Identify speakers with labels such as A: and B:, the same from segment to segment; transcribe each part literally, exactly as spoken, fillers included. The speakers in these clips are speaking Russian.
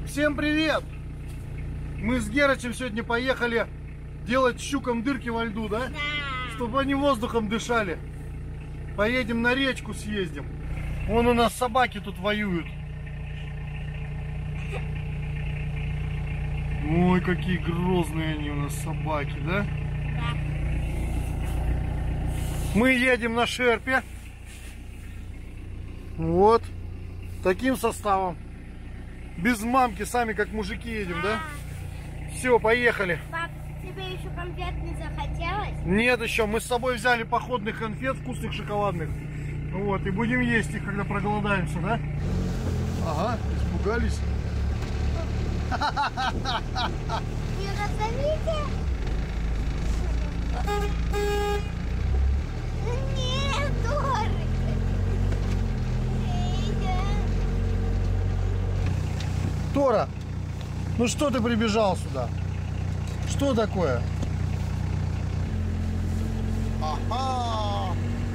A: Всем привет! Мы с Герычем сегодня поехали делать щукам дырки во льду, да?
B: Да.
A: Чтобы они воздухом дышали. Поедем на речку, съездим. Вон у нас собаки тут воюют. Ой, какие грозные они у нас собаки, да?
B: Да.
A: Мы едем на шерпе. Вот. Таким составом. Без мамки, сами как мужики едем, да? Все, поехали.
B: Пап, тебе еще конфет не захотелось?
A: Нет еще, мы с собой взяли походных конфет, вкусных шоколадных. Вот, и будем есть их, когда проголодаемся, да? Ага, испугались.
B: Не назовите? Нет, Торы.
A: Тора, ну что ты прибежал сюда? Что такое? Ага!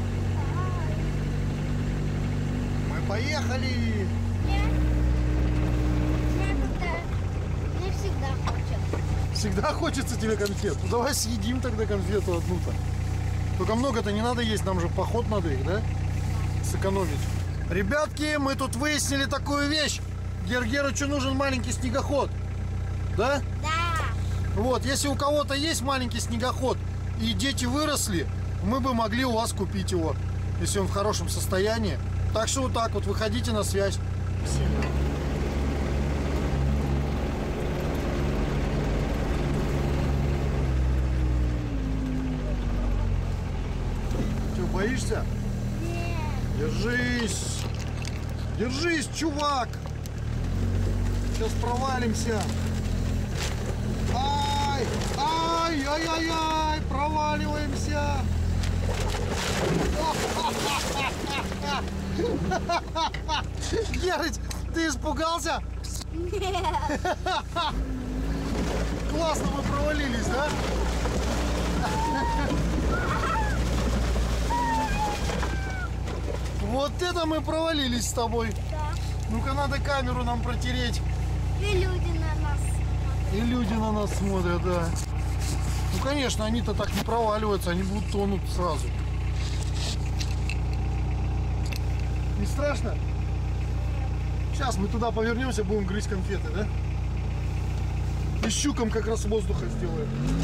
A: Мы поехали!
B: Нет. Мне как-то не всегда хочется.
A: Всегда хочется тебе конфет? Ну давай съедим тогда конфету одну-то. Только много-то не надо есть, нам же в поход надо их, да? Сэкономить. Ребятки, мы тут выяснили такую вещь. Гергерычу нужен маленький снегоход. Да?
B: Да.
A: Вот, если у кого-то есть маленький снегоход и дети выросли, мы бы могли у вас купить его, если он в хорошем состоянии. Так что вот так вот, выходите на связь. Что, боишься?
B: Нет.
A: Держись! Держись, чувак! Сейчас провалимся! Ай! Ай! Ай-яй-яй! Проваливаемся! Герыч, ты испугался?
B: Нет.
A: Классно мы провалились, да? Вот это мы провалились с тобой.
B: Да.
A: Ну-ка, надо камеру нам протереть.
B: И люди на нас смотрят.
A: И люди на нас смотрят, да. Ну, конечно, они-то так не проваливаются, они будут тонуть сразу. Не страшно? Сейчас мы туда повернемся, будем грызть конфеты, да? И щукам как раз воздуха сделаем.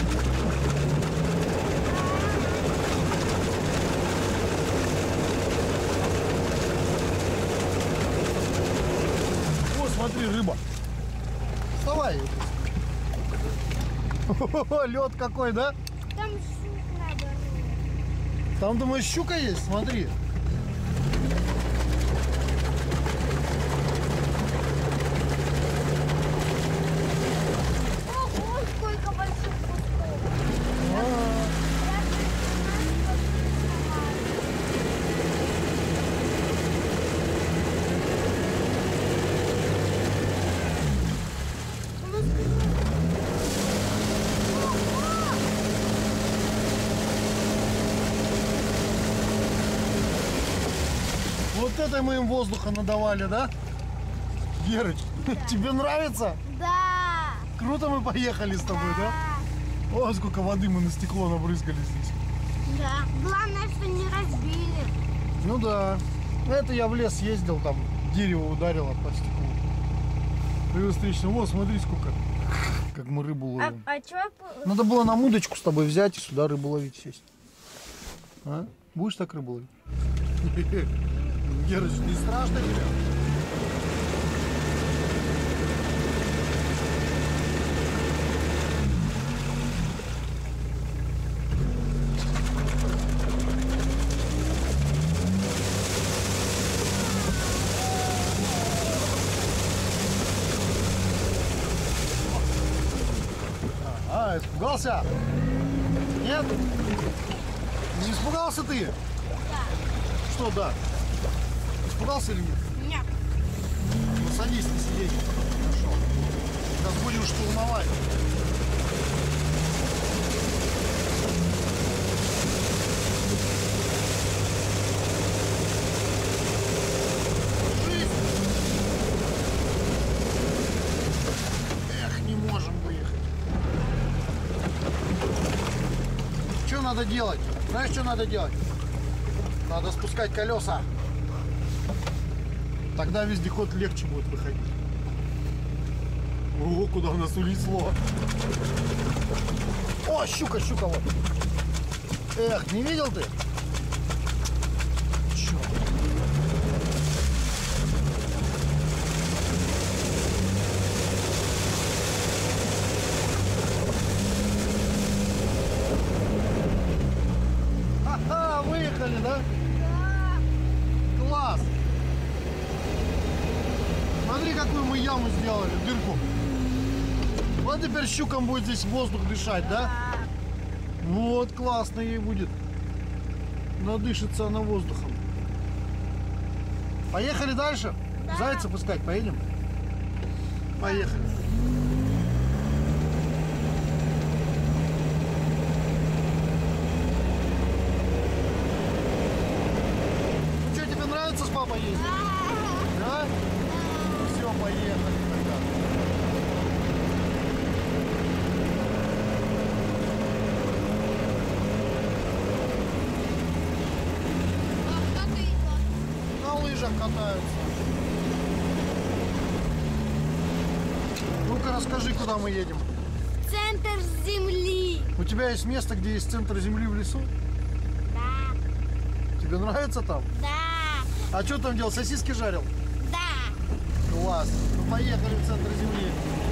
A: О, смотри, рыба. Вставай. Лед какой, да?
B: Там щук надо.
A: Там, думаешь, щука есть? Смотри.
B: Ого, сколько больших кусков.
A: А, Вот это мы им воздуха надавали, да? Герыч, тебе нравится?
B: Да.
A: Круто мы поехали с тобой, да? О, сколько воды мы на стекло набрызгали здесь.
B: Да. Главное, что не разбили.
A: Ну да. Это я в лес ездил, там дерево ударило по стеклу. При встречном. Вот, смотри, сколько. Как мы рыбу
B: А,
A: ловим.
B: а чё?
A: Надо было нам удочку с тобой взять и сюда рыбу ловить сесть. А? Будешь так рыбу ловить? Герыч, не страшно тебе? А, испугался? Нет? Не испугался ты?
B: Да.
A: Что, да? Испугался или нет?
B: Нет.
A: Ну, садись на сиденье. Хорошо. Сейчас будем штурмовать. Держись. надо делать? Знаешь, что надо делать? Надо спускать колеса. Тогда вездеход легче будет выходить. О, куда нас унесло. О, щука, щука, вот. Эх, не видел ты? Чё? Ха-ха, выехали, да?
B: Да.
A: Класс! Смотри, какую мы яму сделали, дырку. Вот теперь щукам будет здесь воздух дышать, да? Вот, классно ей будет. Надышится она воздухом. Поехали дальше?
B: Да.
A: Зайца пускать поедем? Поехали. Ну что, тебе нравится с папой ездить?
B: Да.
A: Да? Все, поехали тогда.
B: А кто ты идешь?
A: На лыжах катаются. Ну-ка расскажи, куда мы едем.
B: Центр земли.
A: У тебя есть место, где есть центр земли в лесу?
B: Да.
A: Тебе нравится там?
B: Да.
A: А что там делал? Сосиски жарил?
B: Да.
A: Класс. Ну поехали в центр земли.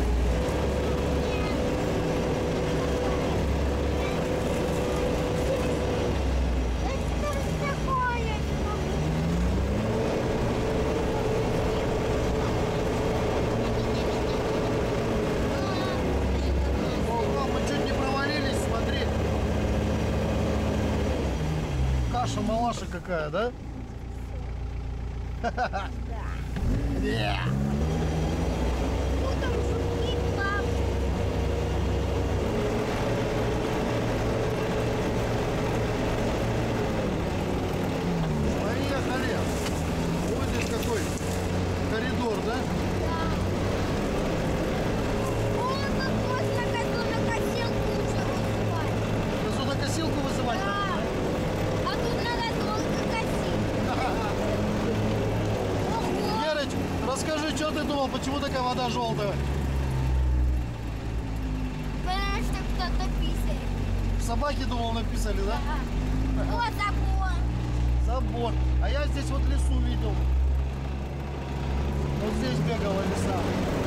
B: Это что такое?
A: Ого, мы чуть не провалились, смотри. Каша-малаша какая, да?
B: Да.
A: Yeah.
B: Вот там жуки, пап.
A: Поехали. Вот здесь какой коридор, да?
B: Да. О, тут можно газонокосилку уже вызывать.
A: Газонокосилку вызывать
B: Да.
A: надо,
B: А тут надо долго косить.
A: да?
B: Ого.
A: Герыч, расскажи, что ты думал, почему такая вода желтая?
B: Потому что кто-то писает.
A: Собаки, думал, написали, да?
B: Ага. Вот забор.
A: Забор. А я здесь вот лесу видел. Вот здесь бегала лиса.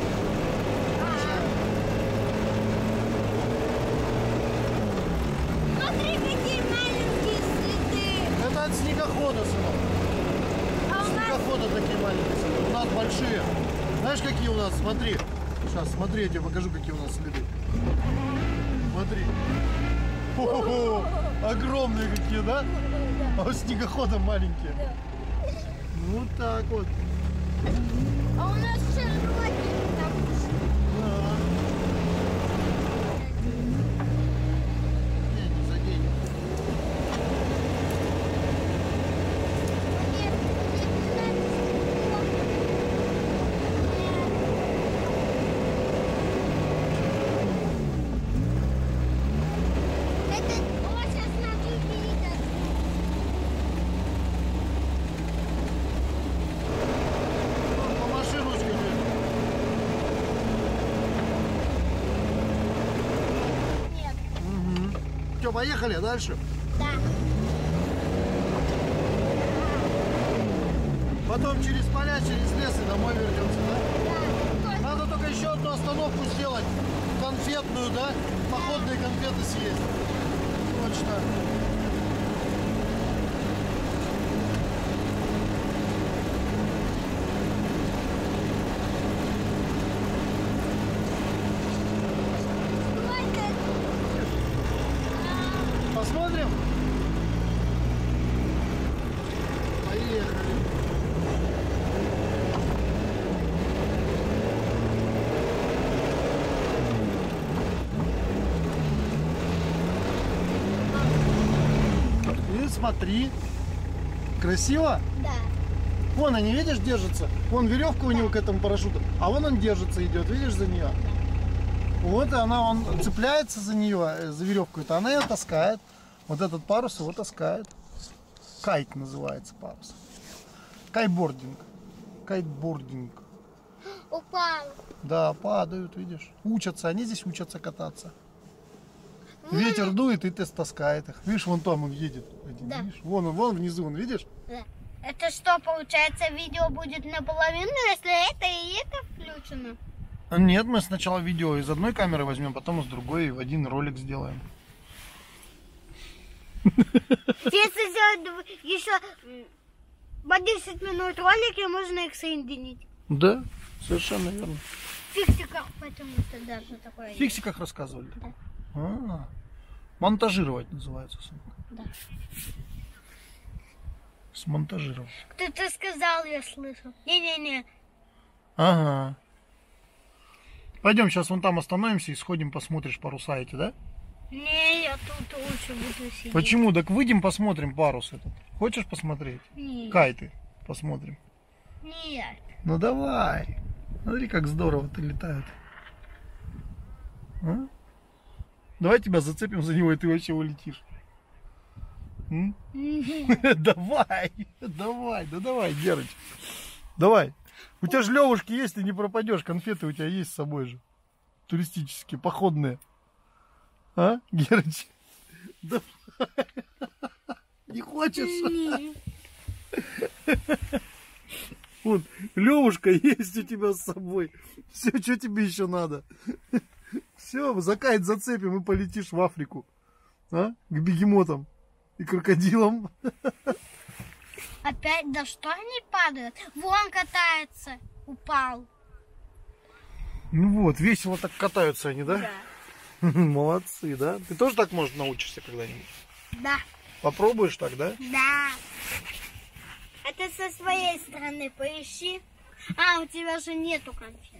B: Смотри, какие маленькие следы.
A: Это от снегохода, сынок.
B: А у нас
A: Снегохода такие маленькие следы. У нас большие. Знаешь, какие у нас? Смотри. Сейчас, смотри, я тебе покажу, какие у нас следы. Смотри. Хо-хо-хо. Огромные какие, да? А у снегохода маленькие. Ну вот так вот.
B: А у нас широкие там.
A: Да. Не, не заденем.
B: Нет, нет, это о, сейчас надо увидеть.
A: По машину скажи.
B: Нет.
A: Угу. Все, поехали дальше.
B: Да.
A: Потом через поля, через лес и домой вернемся, да?
B: Да.
A: Надо только еще одну остановку сделать. Конфетную, да? Походные конфеты съесть. Точно.
B: Хватит. А,
A: Посмотрим? Поехали. И смотри. Красиво?
B: Да.
A: Вон они, видишь, держатся. Вон веревка у него к этому парашюту. А вон он держится, идет, видишь, за нее. Вот и она, он цепляется за нее, э, за веревку, это она ее таскает. Вот этот парус его таскает. Кайт называется парус. Кайтбординг. Кайтбординг.
B: Упал.
A: Да, падают, видишь. Учатся, они здесь учатся кататься. Ветер дует и ты таскает их. Видишь, вон там он едет. Один,
B: Да.
A: видишь? Вон он, вон внизу, он, видишь?
B: Да. Это что, получается, видео будет наполовину, если это и это включено?
A: Нет, мы сначала видео из одной камеры возьмем, потом из другой и в один ролик сделаем.
B: Если сделать еще по десять минут ролики, можно их соединить.
A: Да, совершенно верно.
B: В фиксиках, потому что даже такое
A: В фиксиках рассказывали?
B: Да.
A: А, монтажировать называется.
B: Да.
A: Смонтажировать.
B: Кто-то сказал, я слышал. Не-не-не.
A: Ага. Пойдем сейчас вон там остановимся и сходим, посмотришь паруса эти, да?
B: Не, я тут лучше буду сидеть.
A: Почему? Так выйдем, посмотрим парус этот. Хочешь посмотреть?
B: Нет.
A: Кайты посмотрим.
B: Нет.
A: Ну давай. Смотри, как здорово-то летают. А? Давай тебя зацепим за него, и ты вообще улетишь. М? Давай, давай, да давай, Герыч. Давай. У тебя же левушки есть, ты не пропадешь. Конфеты у тебя есть с собой же. Туристические, походные. А, Герыч? Давай. Не хочешь? Вот, левушка есть у тебя с собой. Все, что тебе еще надо? Все, за кайт зацепим и полетишь в Африку. А? К бегемотам и крокодилам.
B: Опять, да что они падают? Вон катается. Упал.
A: Ну вот, весело так катаются они, да?
B: Да.
A: Молодцы, да? Ты тоже так, может, научишься когда-нибудь?
B: Да.
A: Попробуешь так, да?
B: Да. Это со своей стороны поищи. А, у тебя же нету конфет.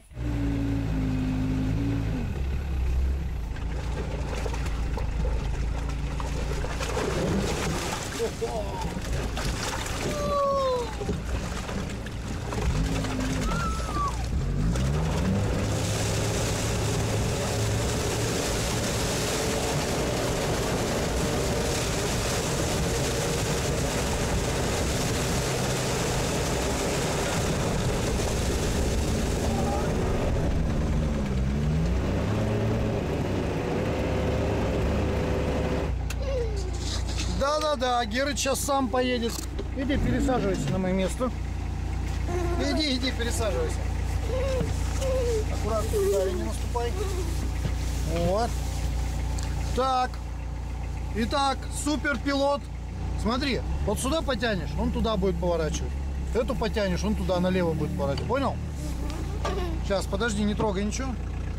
A: Да-да-да, Герыч сейчас сам поедет. Иди, пересаживайся на мое место. Иди, иди, пересаживайся. Аккуратно, туда не наступай. Вот. Так. Итак, суперпилот. Смотри, вот сюда потянешь, он туда будет поворачивать. Эту потянешь, он туда налево будет поворачивать. Понял? Сейчас, подожди, не трогай ничего.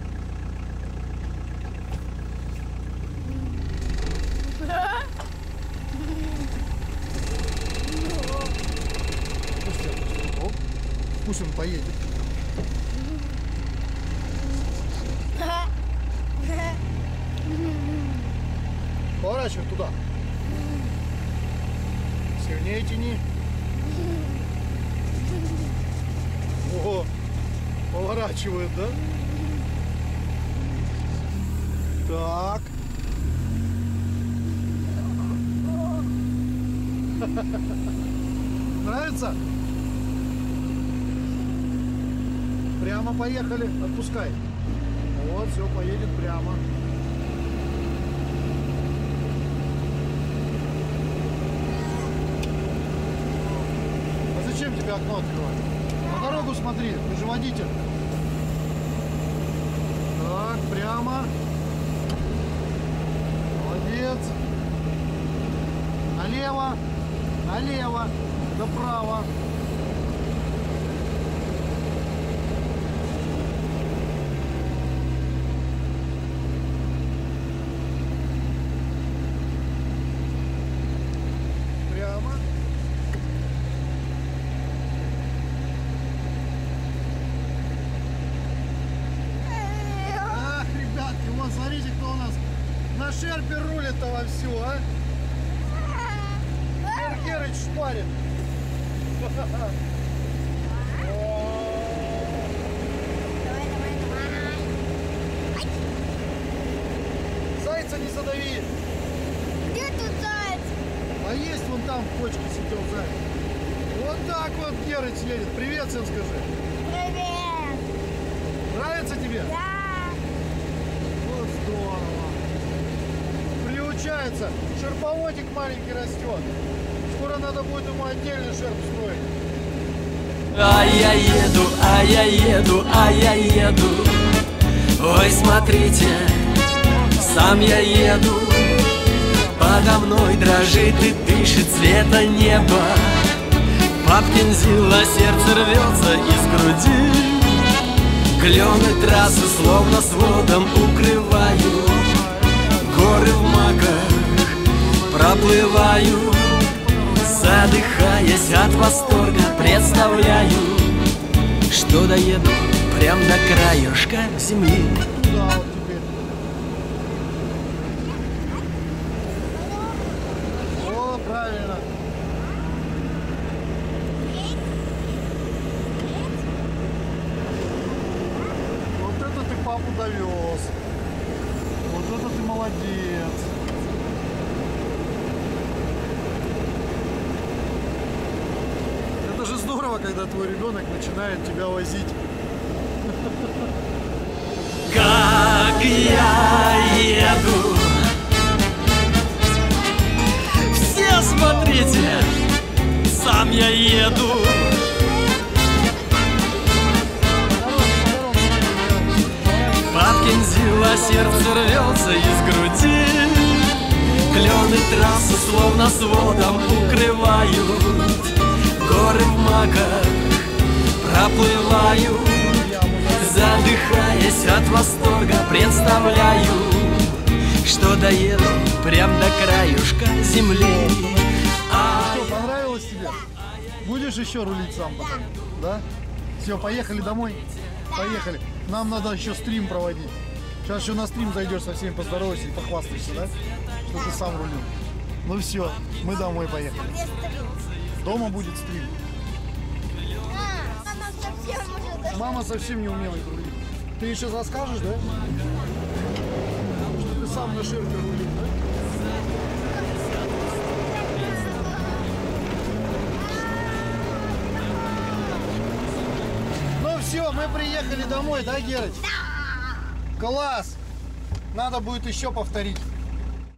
A: Пусть он поедет. Поворачивай туда. Сильнее тяни. Ого, поворачивает, да? Так. Нравится? Прямо поехали, отпускай. Вот, все, поедет прямо. А зачем тебе окно открывать? На дорогу смотри, ты же водитель. Так, прямо. Молодец. Налево, налево, направо. Смотрите, кто у нас на шерпе рулит-то вовсю, а? Гер Герыч шпарит. Зайца не задави.
B: Где тут
A: там в кочке сидел сзади. Вот так вот Герыч едет. Привет всем скажи.
B: Привет!
A: Нравится тебе?
B: Да!
A: Вот здорово. Приучается. Шерповодик маленький растет. Скоро надо будет ему отдельный шерп строить.
C: А я еду, а я еду, а я еду. Ой, смотрите, сам я еду. Подо мной дрожит и дышит цвета неба. Папкин зила, сердце рвется из груди. Клены трассы словно сводом укрываю. Горы в маках проплываю. Задыхаясь от восторга, представляю, что доеду прям до краешка земли.
A: Да, вот теперь. О, правильно. Вот это ты папу довез. Вот это ты молодец. Это же здорово, когда твой ребенок начинает тебя возить.
C: Как я еду, все смотрите, сам я еду. Папкин зила, сердце рвется из груди. Клены трассы словно сводом укрывают. Горы в маках проплываю. Задыхаясь от восторга, представляю, что доеду прям до краюшка земли. А
A: Что, понравилось тебе? Будешь еще рулить сам потом? Да? Все, поехали домой? Поехали. Нам надо еще стрим проводить. Сейчас еще на стрим зайдешь, со всеми поздоровайся и похвастайся, да? Что ты сам рулил. Ну все, мы домой поехали. Дома будет стрим.
B: Мама совсем уже...
A: Мама совсем не умела рулить. Ты ей сейчас расскажешь, да? Что ты сам на шерпе рулил, да? Ну все, мы приехали домой, да, Герыч? Да! Класс! Надо будет еще повторить.